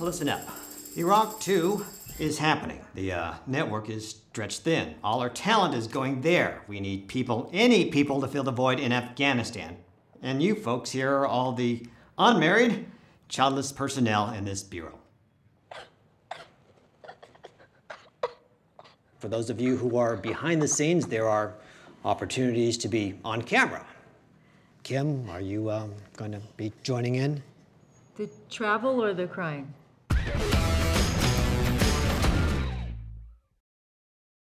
listen up. Iraq 2 is happening. The network is stretched thin. All our talent is going there. We need people, any people, to fill the void in Afghanistan. And you folks here are all the unmarried, childless personnel in this bureau. For those of you who are behind the scenes, there are opportunities to be on camera. Kim, are you going to be joining in? The travel or the crying?